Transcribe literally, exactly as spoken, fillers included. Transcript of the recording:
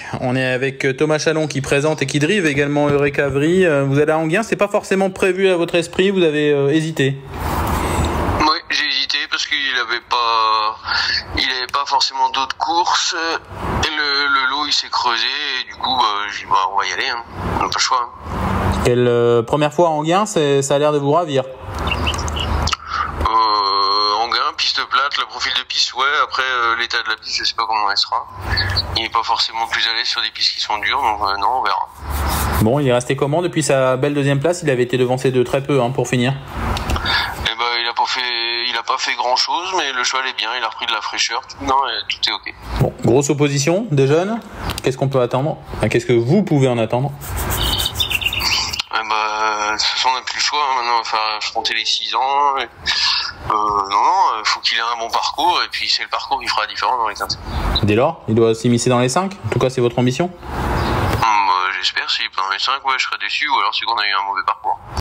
On est avec Thomas Chalon qui présente et qui drive également Eureka Avery. Vous allez à Enghien, c'est pas forcément prévu à votre esprit, vous avez euh, hésité. Oui, j'ai hésité parce qu'il avait pas, il avait pas forcément d'autres courses et le, le lot il s'est creusé et du coup bah, j'ai dit bah on va y aller, hein. On n'a pas le choix. Hein. Quelle euh, première fois à Enghien, ça a l'air de vous ravir. Piste plate, le profil de piste, ouais. Après, euh, l'état de la piste, je sais pas comment elle sera. Il n'est pas forcément plus à l'aise sur des pistes qui sont dures, donc euh, non, on verra. Bon, il est resté comment depuis sa belle deuxième place? Il avait été devancé de très peu hein, pour finir. Eh ben, il a pas fait, il a pas fait grand chose, mais le cheval est bien. Il a repris de la fraîcheur. Non, tout est ok. Bon, grosse opposition des jeunes. Qu'est-ce qu'on peut attendre? Enfin, qu'est-ce que vous pouvez en attendre? Eh ben, de toute façon, on n'a plus le choix. Hein. Maintenant, il va falloir affronter les six ans. Et... Euh, non, non, il faut qu'il ait un bon parcours et puis c'est le parcours qui fera la différence dans les quinze. Dès lors, il doit s'immiscer dans les cinq. En tout cas, c'est votre ambition. Hum, bah, j'espère, s'il est pas dans les cinq, ouais, je serais déçu ou alors c'est qu'on a eu un mauvais parcours.